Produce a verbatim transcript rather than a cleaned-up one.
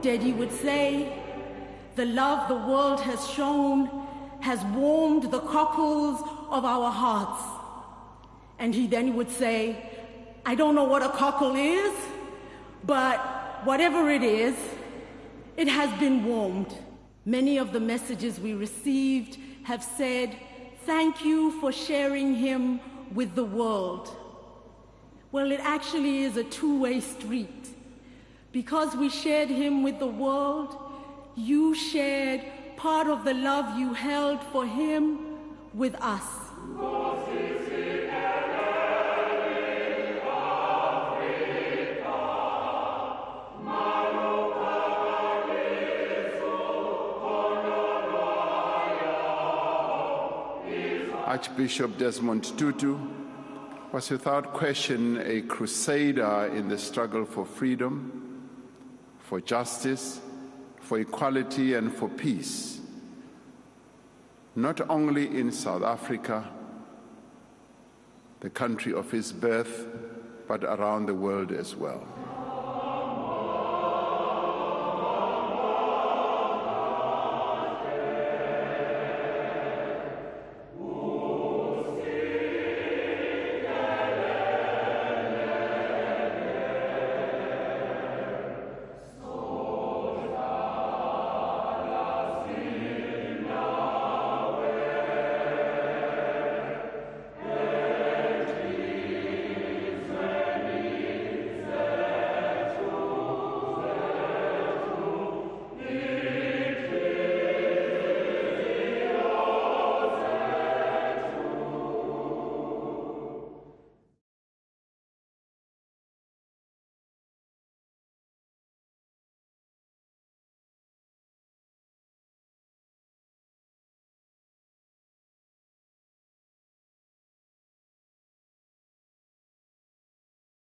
instead he would say, the love the world has shown has warmed the cockles of our hearts. And he then would say, I don't know what a cockle is, but whatever it is, it has been warmed. Many of the messages we received have said, thank you for sharing him with the world. Well, it actually is a two-way street. Because we shared him with the world, you shared part of the love you held for him with us. Archbishop Desmond Tutu was without question a crusader in the struggle for freedom, for justice, for equality and for peace, not only in South Africa, the country of his birth, but around the world as well.